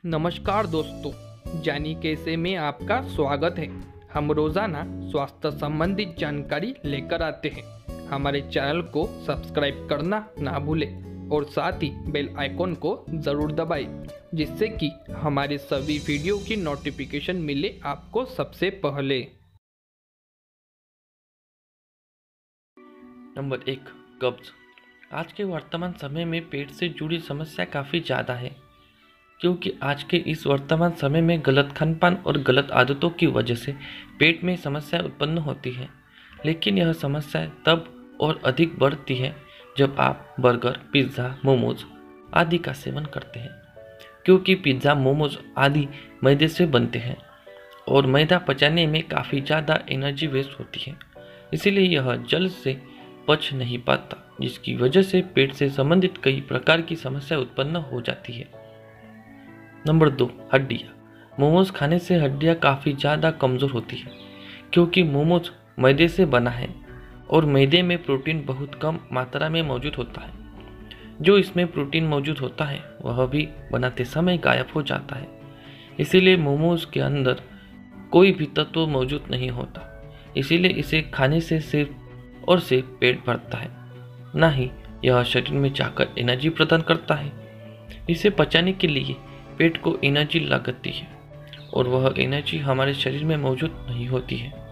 नमस्कार दोस्तों, जानी कैसे में आपका स्वागत है। हम रोज़ाना स्वास्थ्य संबंधित जानकारी लेकर आते हैं। हमारे चैनल को सब्सक्राइब करना ना भूलें और साथ ही बेल आइकॉन को ज़रूर दबाएं, जिससे कि हमारे सभी वीडियो की नोटिफिकेशन मिले आपको सबसे पहले। नंबर 1, कब्ज। आज के वर्तमान समय में पेट से जुड़ी समस्या काफ़ी ज़्यादा है, क्योंकि आज के इस वर्तमान समय में गलत खानपान और गलत आदतों की वजह से पेट में समस्या उत्पन्न होती है। लेकिन यह समस्या तब और अधिक बढ़ती है जब आप बर्गर, पिज़्ज़ा, मोमोज आदि का सेवन करते हैं, क्योंकि पिज़्ज़ा, मोमोज आदि मैदे से बनते हैं और मैदा पचाने में काफ़ी ज़्यादा एनर्जी वेस्ट होती है। इसीलिए यह जल्द से पच नहीं पाता, जिसकी वजह से पेट से संबंधित कई प्रकार की समस्या उत्पन्न हो जाती है। नंबर 2, हड्डियाँ। मोमोज खाने से हड्डियाँ काफ़ी ज़्यादा कमज़ोर होती है, क्योंकि मोमोज मैदे से बना है और मैदे में प्रोटीन बहुत कम मात्रा में मौजूद होता है। जो इसमें प्रोटीन मौजूद होता है वह भी बनाते समय गायब हो जाता है। इसीलिए मोमोज के अंदर कोई भी तत्व मौजूद नहीं होता। इसीलिए इसे खाने से सिर्फ और सिर्फ पेट भरता है, ना ही यह शरीर में जाकर एनर्जी प्रदान करता है। इसे पचाने के लिए पेट को एनर्जी लगती है और वह एनर्जी हमारे शरीर में मौजूद नहीं होती है।